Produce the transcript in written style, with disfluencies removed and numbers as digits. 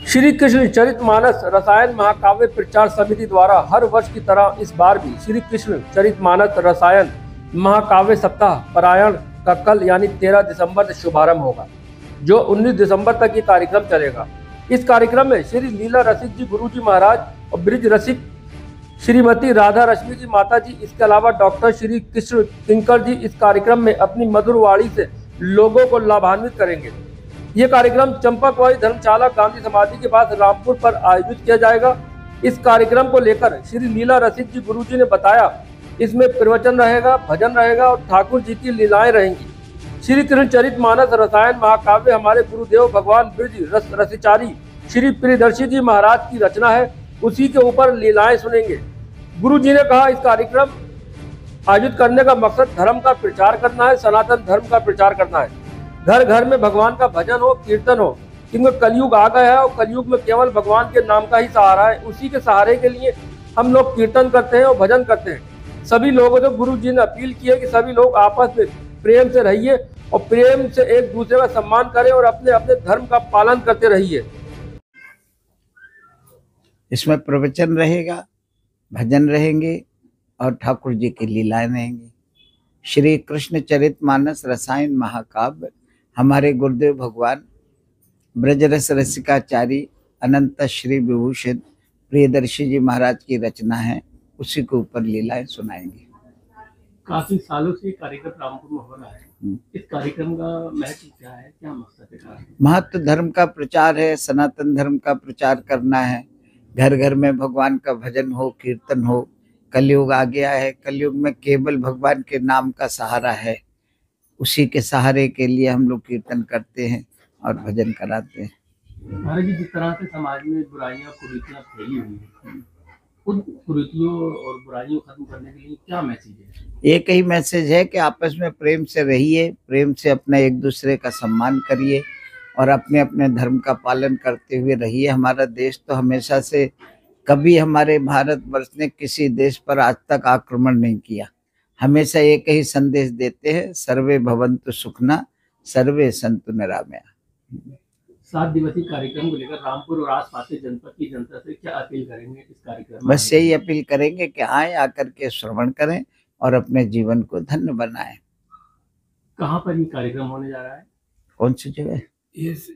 श्री कृष्ण चरितमानस रसायन महाकाव्य प्रचार समिति द्वारा हर वर्ष की तरह इस बार भी श्री कृष्ण चरितमानस रसायन महाकाव्य सप्ताह पारायण का कल यानी 13 दिसंबर से शुभारंभ होगा, जो 19 दिसंबर तक ये कार्यक्रम चलेगा। इस कार्यक्रम में श्री लीला रसिक जी गुरुजी महाराज और ब्रिज रसिक श्रीमती राधा रश्मि जी माता जी, इसके अलावा डॉक्टर श्री कृष्ण किंकर जी इस कार्यक्रम में अपनी मधुर वाणी से लोगों को लाभान्वित करेंगे। ये कार्यक्रम चंपकवाई धर्मशाला गांधी समाधि के पास रामपुर पर आयोजित किया जाएगा। इस कार्यक्रम को लेकर श्री लीला रसिक जी गुरुजी ने बताया, इसमें प्रवचन रहेगा, भजन रहेगा और ठाकुर जी की लीलाएं रहेंगी। श्री कृष्ण चरितमानस रसायन महाकाव्य हमारे गुरुदेव भगवान ब्रिज रसिचारी श्री प्रियदर्शी जी महाराज की रचना है, उसी के ऊपर लीलाएं सुनेंगे। गुरु जी ने कहा, इस कार्यक्रम आयोजित करने का मकसद धर्म का प्रचार करना है, सनातन धर्म का प्रचार करना है। घर घर में भगवान का भजन हो, कीर्तन हो, क्योंकि कलयुग आ गया है और कलयुग में केवल भगवान के नाम का ही सहारा है। उसी के सहारे के लिए हम लोग कीर्तन करते हैं और भजन करते हैं। सभी लोगों से गुरु जी ने अपील की है कि सभी लोग आपस में प्रेम से रहिए और प्रेम से एक दूसरे का सम्मान करें और अपने अपने धर्म का पालन करते रहिए। इसमें प्रवचन रहेगा, भजन रहेंगे और ठाकुर जी की लीलाएं रहेंगी। श्री कृष्ण चरितमानस रसायन महाकाव्य हमारे गुरुदेव भगवान ब्रजरस रसिकाचार्य अनंत श्री विभूषित प्रियदर्शी जी महाराज की रचना है, उसी के ऊपर लीलाएं सुनाएंगे। काफी सालों से कार्यक्रम रामपुर में हो रहा है, इस कार्यक्रम का महत्व क्या है, क्या मकसद है? महत्व धर्म का प्रचार है, सनातन धर्म का प्रचार करना है। घर घर में भगवान का भजन हो, कीर्तन हो। कलयुग आ गया है, कलयुग में केवल भगवान के नाम का सहारा है, उसी के सहारे के लिए हम लोग कीर्तन करते हैं और भजन कराते हैं। महाराज जी, जिस तरह से समाज में बुराइयां कुरीतियां फैली हुई हैं, उन कुरीतियों और बुराइयों को खत्म करने के लिए क्या मैसेज है? एक ही मैसेज है कि आपस में प्रेम से रहिए, प्रेम से अपना एक दूसरे का सम्मान करिए और अपने अपने धर्म का पालन करते हुए रहिए। हमारा देश तो हमेशा से, कभी हमारे भारतवर्ष ने किसी देश पर आज तक आक्रमण नहीं किया। हमेशा एक ही संदेश देते हैं, सर्वे भवन्तु सुखना सर्वे सन्तु निरामया। 7 दिवसीय कार्यक्रम को लेकर रामपुर और आसपास के जनपद की जनता से क्या अपील करेंगे इस कार्यक्रम में? बस यही अपील करेंगे कि आए, आकर के श्रवण करें और अपने जीवन को धन्य बनाएं। कहाँ पर ये कार्यक्रम होने जा रहा है? कौन सी जगह?